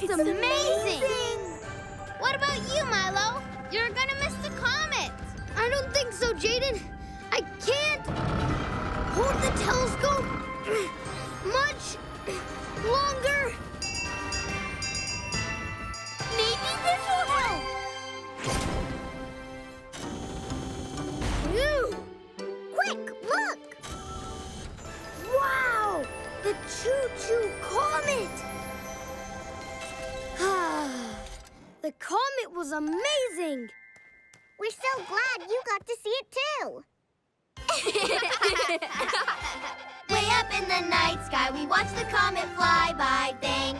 It's amazing! What about you, Milo? You're gonna miss the comet. I don't think so, Jaden. I can't hold the telescope much longer. Maybe this will help. Quick, look! Wow! The Choo Choo Comet! The comet was amazing! We're so glad you got to see it too. Way up in the night sky, we watch the comet fly by. Thank